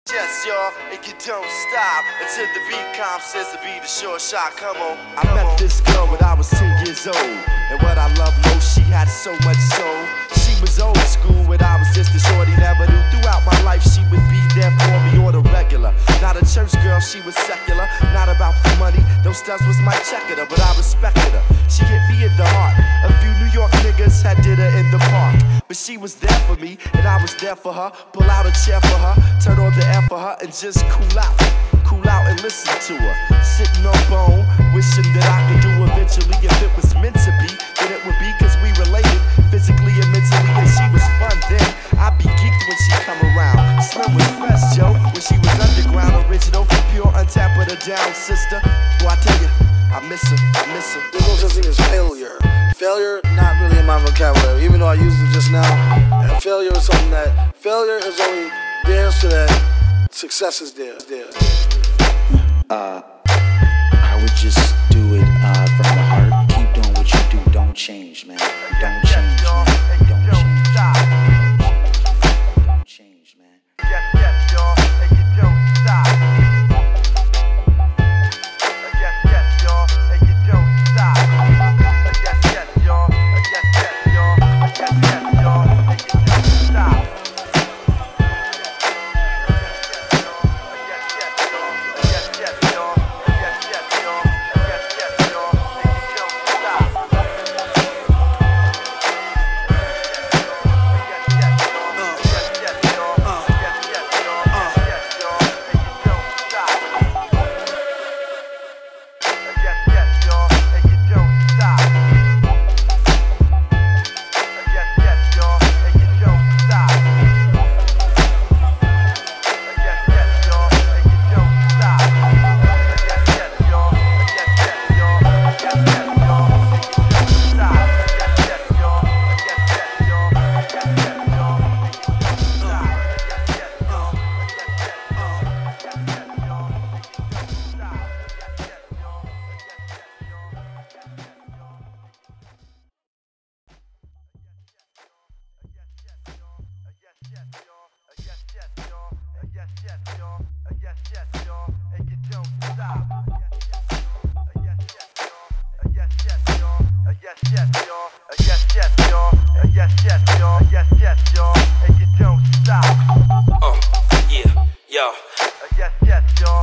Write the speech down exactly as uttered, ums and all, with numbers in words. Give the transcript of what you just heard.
Yes, y'all, and you don't stop until the beat comp says to be the short shot. Come on. I Come met on. this girl when I was ten years old, and what I love most, she had so much soul. She was old school when I was just a shorty, never knew. Throughout my life, she would be there for me on the regular. Not a church girl, she was secular. Not about the money, those stunts was my checker her, but I respected her. She hit me in the heart. A few New York niggas had did her in the park, but she was there for me, and I was there for her. Pull out a chair for her, turn on the air for her, and just cool out. Cool out and listen to her. Sitting on bone, wishing that I could do eventually. If it was meant to be, then it would be, cause we related physically and mentally, and she was fun then. I'd be geeked when she come around. Slim was fresh, Joe, when she was underground. Original, pure, untapped, her down, sister. Boy, I tell you, I miss her, I miss her. There's no such thing as failure. Failure, not really in my vocabulary, even though I used it just now. And failure is something that, failure is only there so that success is there. there. Uh, I would just do it uh, from the heart. Keep doing what you do. Don't change, man. Don't change, man. Don't change. Don't change, man. Yes, yes, y'all, and you don't stop. Yes, yes, y'all, and you don't stop. Yes, yes, y'all, yes, yes, y'all, yes, yes, y'all, and you don't stop. Uh, yeah, yo. Yes, yes, y'all.